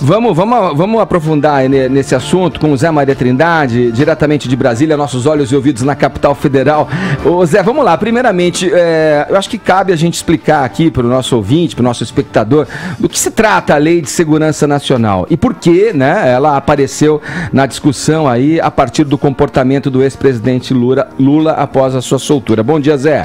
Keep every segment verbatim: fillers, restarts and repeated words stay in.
Vamos, vamos, vamos aprofundar nesse assunto com o Zé Maria Trindade, diretamente de Brasília, nossos olhos e ouvidos na capital federal. Ô Zé, vamos lá. Primeiramente, é, eu acho que cabe a gente explicar aqui para o nosso ouvinte, para o nosso espectador, do que se trata a Lei de Segurança Nacional e por que, né, ela apareceu na discussão aí a partir do comportamento do ex-presidente Lula, Lula após a sua soltura. Bom dia, Zé.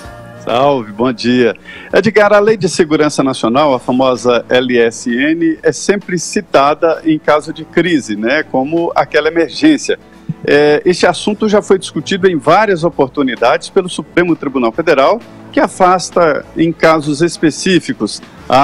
Salve, bom dia. Edgar, a Lei de Segurança Nacional, a famosa L S N, é sempre citada em caso de crise, né, como aquela emergência. É, este assunto já foi discutido em várias oportunidades pelo Supremo Tribunal Federal, que afasta, em casos específicos,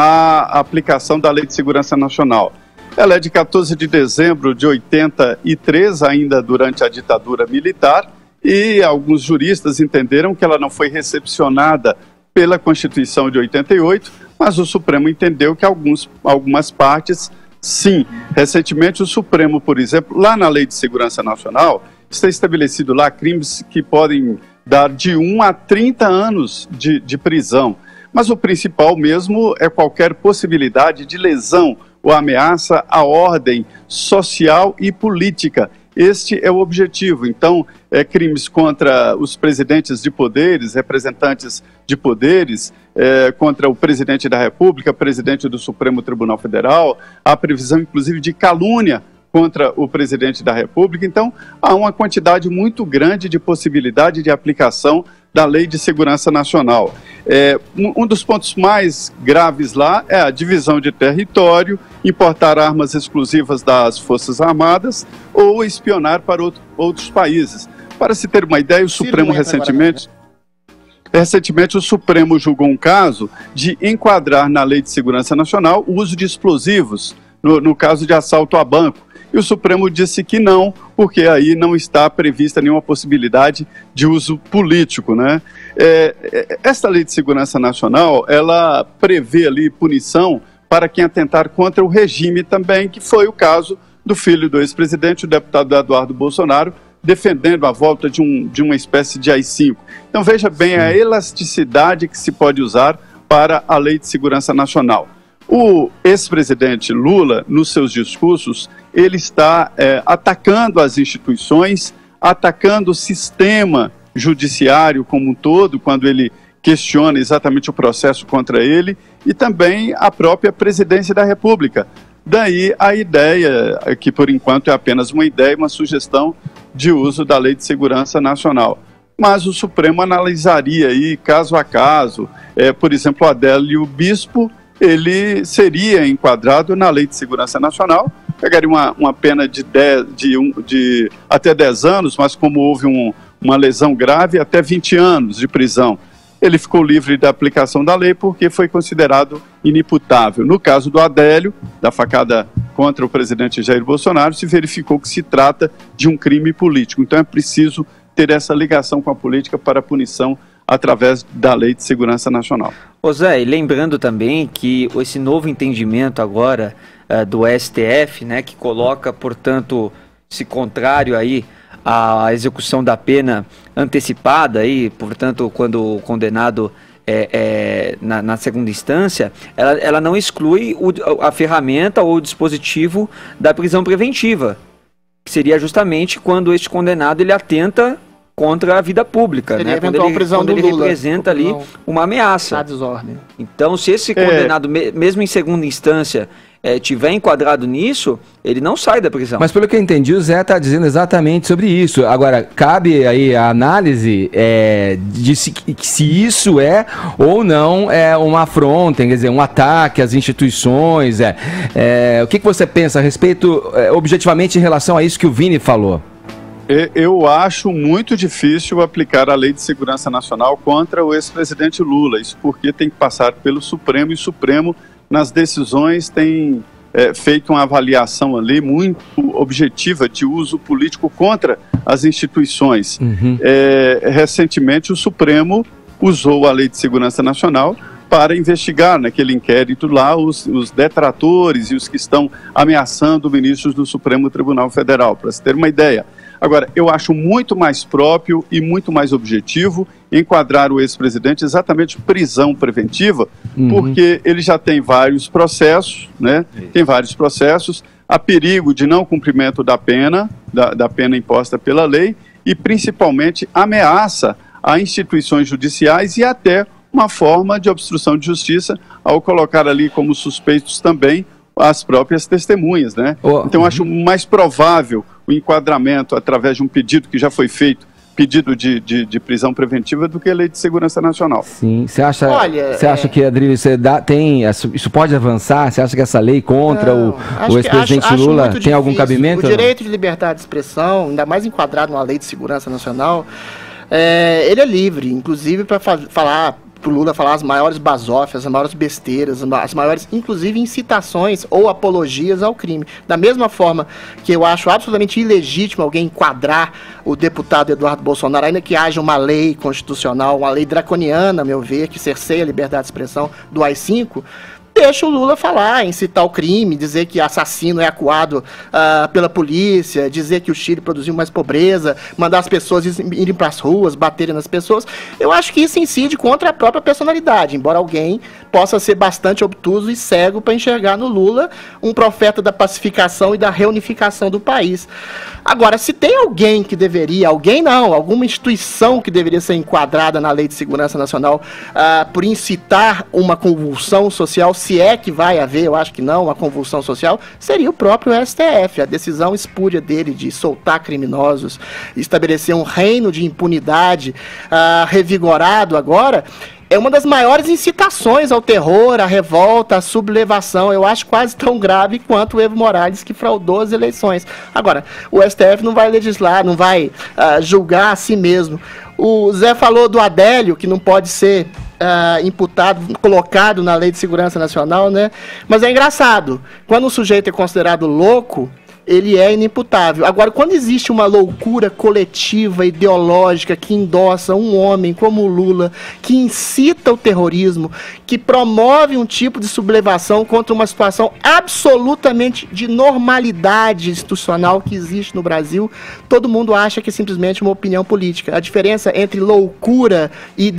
a aplicação da Lei de Segurança Nacional. Ela é de quatorze de dezembro de oitenta e três, ainda durante a ditadura militar, e alguns juristas entenderam que ela não foi recepcionada pela Constituição de oitenta e oito, mas o Supremo entendeu que alguns, algumas partes, sim. Recentemente o Supremo, por exemplo, lá na Lei de Segurança Nacional, está estabelecido lá crimes que podem dar de um a trinta anos de, de prisão. Mas o principal mesmo é qualquer possibilidade de lesão ou ameaça à ordem social e política. Este é o objetivo. Então, é, crimes contra os presidentes de poderes, representantes de poderes, é, contra o presidente da República, presidente do Supremo Tribunal Federal, há previsão, inclusive, de calúnia contra o presidente da República. Então, há uma quantidade muito grande de possibilidade de aplicação da Lei de Segurança Nacional. É, um dos pontos mais graves lá é a divisão de território, importar armas exclusivas das Forças Armadas ou espionar para outro, outros países. Para se ter uma ideia, o Supremo recentemente... Recentemente, o Supremo julgou um caso de enquadrar na Lei de Segurança Nacional o uso de explosivos, no, no caso de assalto a banco. E o Supremo disse que não, porque aí não está prevista nenhuma possibilidade de uso político, né? É, esta Lei de Segurança Nacional, ela prevê ali punição para quem atentar contra o regime também, que foi o caso do filho do ex-presidente, o deputado Eduardo Bolsonaro, defendendo a volta de, um, de uma espécie de A I cinco. Então veja bem a elasticidade que se pode usar para a Lei de Segurança Nacional. O ex-presidente Lula, nos seus discursos, ele está é, atacando as instituições, atacando o sistema judiciário como um todo, quando ele questiona exatamente o processo contra ele, e também a própria presidência da República. Daí a ideia, que por enquanto é apenas uma ideia, uma sugestão de uso da Lei de Segurança Nacional. Mas o Supremo analisaria aí, caso a caso, é, por exemplo, o Adélio Bispo, ele seria enquadrado na Lei de Segurança Nacional, pegaria uma, uma pena de, dez, de, um, de até dez anos, mas como houve um, uma lesão grave, até vinte anos de prisão. Ele ficou livre da aplicação da lei porque foi considerado inimputável. No caso do Adélio, da facada contra o presidente Jair Bolsonaro, se verificou que se trata de um crime político. Então é preciso ter essa ligação com a política para a punição através da Lei de Segurança Nacional. Ô Zé, e lembrando também que esse novo entendimento agora uh, do S T F, né, que coloca, portanto, esse contrário aí à execução da pena antecipada, aí, portanto, quando o condenado é, é, na, na segunda instância, ela, ela não exclui o, a ferramenta ou o dispositivo da prisão preventiva, que seria justamente quando este condenado ele atenta contra a vida pública, seria né? Quando ele, prisão quando do ele Lula, representa ali uma ameaça. A desordem. Então, se esse É. condenado, me- mesmo em segunda instância, é, tiver enquadrado nisso, ele não sai da prisão. Mas pelo que eu entendi, o Zé está dizendo exatamente sobre isso. Agora, cabe aí a análise é, de se, se isso é ou não é uma afronta, quer dizer, um ataque às instituições. É, é, o que, que você pensa a respeito, é, objetivamente, em relação a isso que o Vini falou? Eu acho muito difícil aplicar a Lei de Segurança Nacional contra o ex-presidente Lula. Isso porque tem que passar pelo Supremo, e o Supremo, nas decisões, tem é, feito uma avaliação ali muito objetiva de uso político contra as instituições. Uhum. É, recentemente, o Supremo usou a Lei de Segurança Nacional para investigar naquele inquérito lá os, os detratores e os que estão ameaçando ministros do Supremo Tribunal Federal, para se ter uma ideia. Agora, eu acho muito mais próprio e muito mais objetivo enquadrar o ex-presidente exatamente prisão preventiva, uhum. porque ele já tem vários processos, né? Tem vários processos, há perigo de não cumprimento da pena, da, da pena imposta pela lei, e principalmente ameaça a instituições judiciais e até uma forma de obstrução de justiça ao colocar ali como suspeitos também as próprias testemunhas, né? Oh. Então, eu acho mais provável o enquadramento através de um pedido que já foi feito, pedido de, de, de prisão preventiva, do que a Lei de Segurança Nacional. Sim, você acha, Olha, você acha é... que, Adrilho, você dá, tem, isso pode avançar? Você acha que essa lei contra não, o, o ex-presidente Lula tem difícil. algum cabimento? O direito de liberdade de expressão, ainda mais enquadrado numa Lei de Segurança Nacional, é, ele é livre, inclusive para fa falar... para o Lula falar as maiores basófias, as maiores besteiras, as maiores, inclusive, incitações ou apologias ao crime. Da mesma forma que eu acho absolutamente ilegítimo alguém enquadrar o deputado Eduardo Bolsonaro, ainda que haja uma lei constitucional, uma lei draconiana, a meu ver, que cerceia a liberdade de expressão do A I cinco, deixa o Lula falar, incitar o crime, dizer que assassino é acuado uh, pela polícia, dizer que o Chile produziu mais pobreza, mandar as pessoas irem para as ruas, baterem nas pessoas. Eu acho que isso incide contra a própria personalidade, embora alguém possa ser bastante obtuso e cego para enxergar no Lula um profeta da pacificação e da reunificação do país. Agora, se tem alguém que deveria, alguém não, alguma instituição que deveria ser enquadrada na Lei de Segurança Nacional uh, por incitar uma convulsão social, se é que vai haver, eu acho que não, uma convulsão social, seria o próprio S T F. A decisão espúria dele de soltar criminosos, estabelecer um reino de impunidade uh, revigorado agora, é uma das maiores incitações ao terror, à revolta, à sublevação. Eu acho quase tão grave quanto o Evo Morales, que fraudou as eleições. Agora, o S T F não vai legislar, não vai uh, julgar a si mesmo. O Zé falou do Adélio, que não pode ser uh, imputado, colocado na Lei de Segurança Nacional, né? Mas é engraçado, quando o sujeito é considerado louco, ele é inimputável. Agora, quando existe uma loucura coletiva, ideológica, que endossa um homem como o Lula, que incita o terrorismo, que promove um tipo de sublevação contra uma situação absolutamente de normalidade institucional que existe no Brasil, todo mundo acha que é simplesmente uma opinião política. A diferença entre loucura,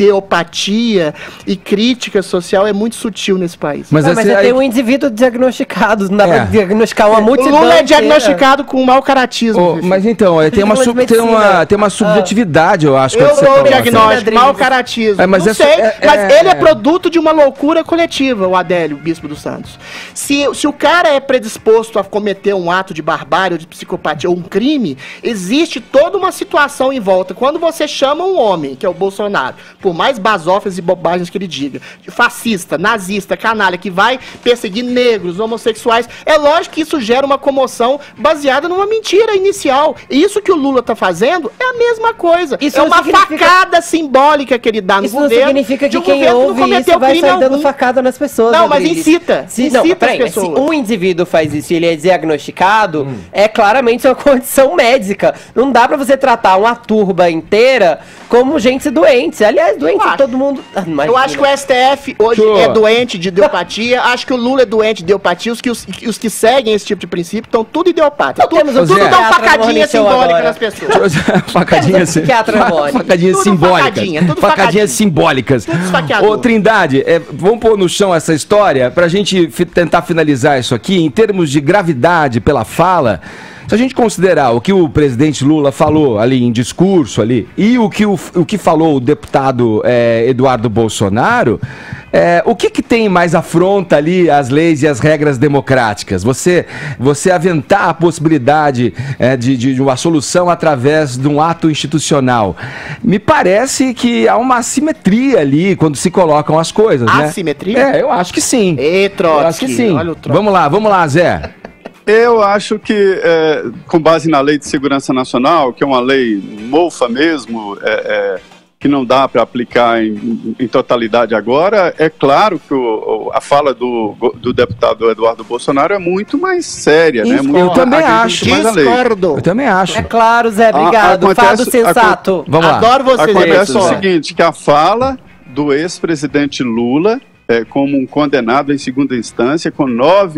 ideopatia e crítica social é muito sutil nesse país. Mas, ah, mas você aí... tem um indivíduo diagnosticado, não dá é. pra diagnosticar uma multidão. O Lula é diagnosticado com mau caratismo. Oh, mas então, tem uma, sub, tem uma, tem uma subjetividade, eu acho. Eu dou o diagnóstico, mau caratismo. É, mas não sei, é, mas é, ele é produto de uma loucura coletiva, o Adélio, bispo dos Santos. Se, se o cara é predisposto a cometer um ato de barbárie, ou de psicopatia, ou um crime, existe toda uma situação em volta. Quando você chama um homem, que é o Bolsonaro, por mais basófias e bobagens que ele diga, de fascista, nazista, canalha, que vai perseguir negros, homossexuais, é lógico que isso gera uma comoção baseada numa mentira inicial. E isso que o Lula tá fazendo é a mesma coisa. Isso é uma significa... facada simbólica que ele dá no isso governo. Isso não significa que quem ouve isso vai sair dando facada nas pessoas. Não, mas incita. Se, incita não, peraí, as pessoas. Se um indivíduo faz isso e ele é diagnosticado, hum. é claramente uma condição médica. Não dá pra você tratar uma turba inteira como gente doente. Aliás, doente todo mundo... Ah, eu acho que o S T F hoje Show. é doente de ideopatia. Acho que o Lula é doente de ideopatia. Os que, os, os que seguem esse tipo de princípio estão tudo ideopata. Tudo, tudo, tudo dá uma facadinha simbólica agora. nas pessoas. facadinha sim. Facadinha simbólica. Facadinha, tudo facadinhas simbólicas. Ô, Trindade, é, vamos pôr no chão essa história pra gente tentar finalizar isso aqui. Em termos de gravidade pela fala, se a gente considerar o que o presidente Lula falou ali em discurso ali e o que, o, o que falou o deputado é, Eduardo Bolsonaro, é, o que, que tem mais afronta ali as leis e as regras democráticas? Você, você aventar a possibilidade é, de, de uma solução através de um ato institucional. Me parece que há uma assimetria ali quando se colocam as coisas, né? Assimetria? É, eu acho que sim. Ei, Trotsky, eu acho que sim. Olha o Trotsky. Vamos lá, vamos lá, Zé. Eu acho que, é, com base na Lei de Segurança Nacional, que é uma lei mofa mesmo, é, é, que não dá para aplicar em, em totalidade agora, é claro que o, a fala do, do deputado Eduardo Bolsonaro é muito mais séria, né? Muito, eu também acho. Discordo. Eu também acho. É claro, Zé, obrigado. A, Fado sensato. Vamos lá. Adoro você. Acontece o seguinte, que a fala do ex-presidente Lula, é, como um condenado em segunda instância, com nove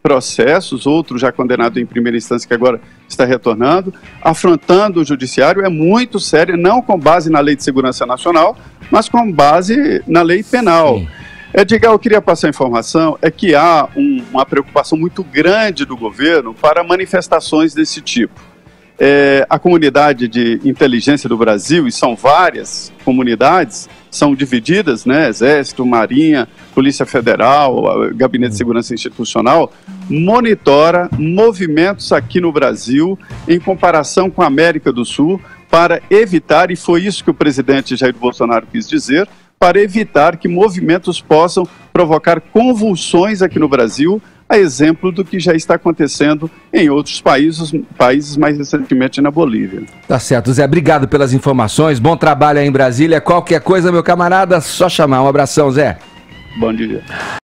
processos, outro já condenado em primeira instância que agora está retornando, afrontando o judiciário, é muito sério, não com base na Lei de Segurança Nacional, mas com base na lei penal. Sim. Edgar, eu queria passar a informação, é que há um, uma preocupação muito grande do governo para manifestações desse tipo. É, a comunidade de inteligência do Brasil, e são várias comunidades, são divididas, né, Exército, Marinha, Polícia Federal, Gabinete de Segurança Institucional, monitora movimentos aqui no Brasil em comparação com a América do Sul para evitar, e foi isso que o presidente Jair Bolsonaro quis dizer, para evitar que movimentos possam provocar convulsões aqui no Brasil, a exemplo do que já está acontecendo em outros países, países mais recentemente na Bolívia. Tá certo, Zé. Obrigado pelas informações. Bom trabalho aí em Brasília. Qualquer coisa, meu camarada, só chamar. Um abração, Zé. Bom dia.